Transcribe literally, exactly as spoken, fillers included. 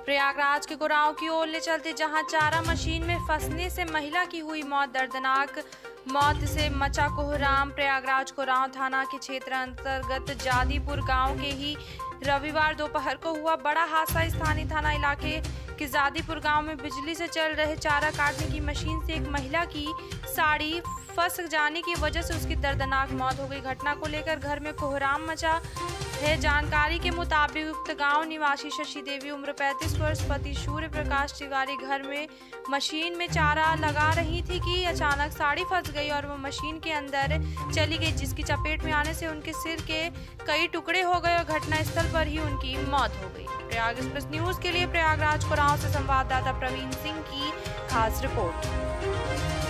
प्रयागराज के गुरांव की ओर ले चलते जहां चारा मशीन में फंसने से महिला की हुई मौत। दर्दनाक मौत से मचा कोहराम। प्रयागराज गुरांव थाना के क्षेत्र अंतर्गत जादीपुर गांव के ही रविवार दोपहर को हुआ बड़ा हादसा। स्थानीय थाना इलाके के जादीपुर गांव में बिजली से चल रहे चारा काटने की मशीन से एक महिला की साड़ी फंस जाने की वजह से उसकी दर्दनाक मौत हो गई। घटना को लेकर घर में कोहराम मचा है। जानकारी के मुताबिक उक्त गांव निवासी शशि देवी उम्र पैंतीस वर्ष पति सूर्य प्रकाश तिवारी घर में मशीन में चारा लगा रही थी कि अचानक साड़ी फंस गई और वो मशीन के अंदर चली गई, जिसकी चपेट में आने से उनके सिर के कई टुकड़े हो गए और घटनास्थल पर ही उनकी मौत हो गई। प्रयाग एक्सप्रेस न्यूज के लिए प्रयागराज गुरांव से संवाददाता प्रवीण सिंह की खास रिपोर्ट।